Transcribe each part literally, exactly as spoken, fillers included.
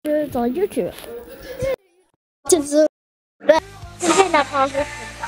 是找 YouTube， 就是今天的方式。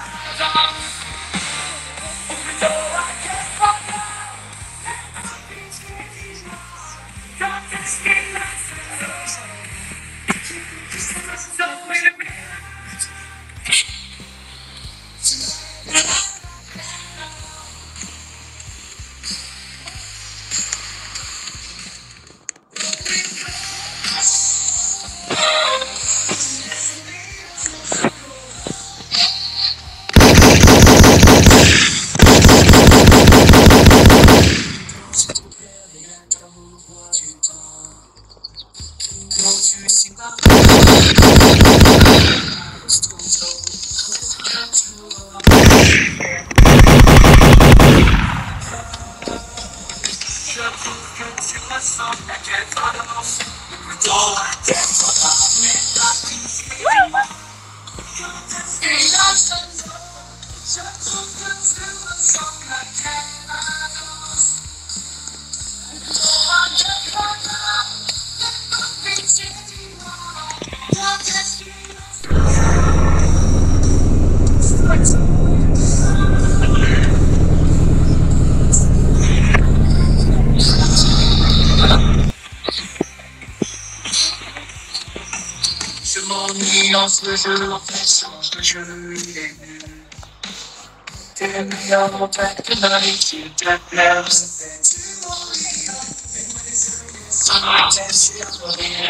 Ce jeu en fait change de jeu, il est nul. T'es le meilleur montagne de ma vie, s'il te plaît, je sais tu mourir. Mais moi les yeux, sans ma tête, sur toi,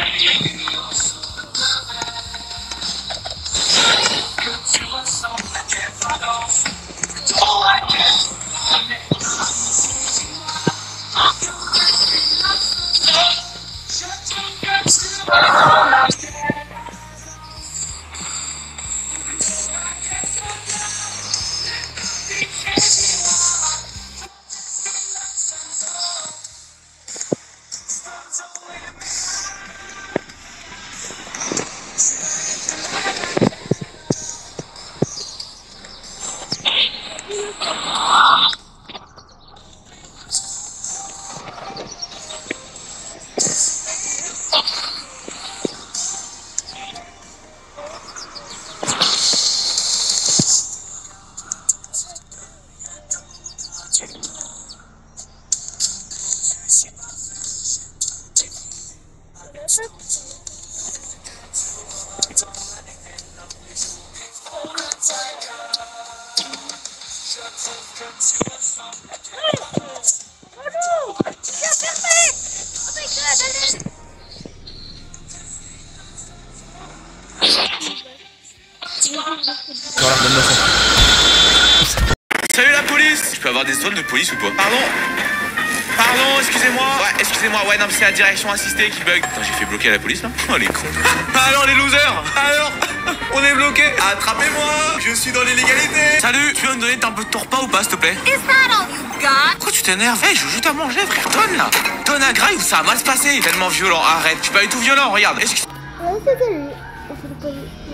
que tu ressens la dépendance, trop à quête, je trouve que tu ressens la tête. Salut la police! Je peux avoir des zones de police ou pas? Pardon? Pardon, excusez-moi! Ouais, excusez-moi, ouais, non, mais c'est la direction assistée qui bug. Putain, j'ai fait bloquer la police là? Oh, les cons! Alors, les losers! Alors? On est bloqués! Attrapez-moi! Je suis dans l'illégalité! Salut! Tu veux me donner un peu de ton repas ou pas, s'il te plaît? Is that all you got? Pourquoi tu t'énerves? Hey, je veux juste à manger, frère! Donne là! Donne à graille ou ça va mal se passer! Tellement violent, arrête! Je suis pas du tout violent, regarde! Excuse- Ouais, c'est lui.